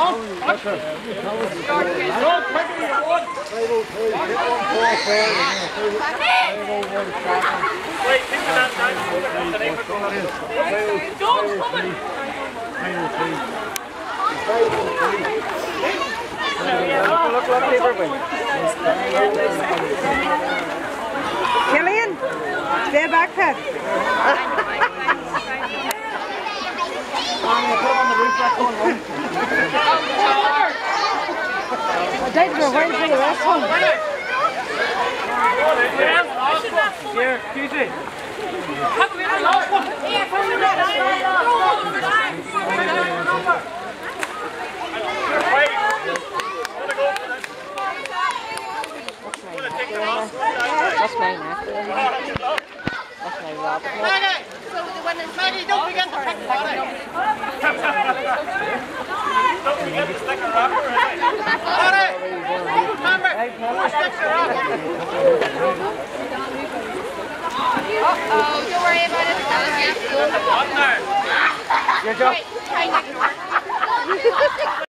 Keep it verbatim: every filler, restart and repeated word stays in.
Killian, stay back, Pat. I think we're waiting for the rest one. Here, excuse me. That's mine after. That's my Robert. Maggie, don't forget to pick the body. Don't forget to stick a wrapper in it. Body! Remember, stick the wrapper. Uh-oh, don't worry about it. On there. Your job. Try next door.